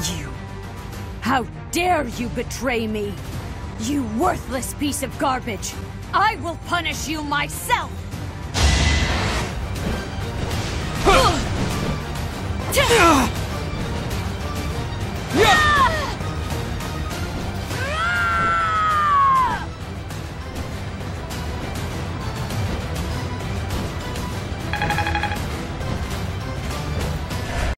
You... How dare you betray me? You worthless piece of garbage! I will punish you myself!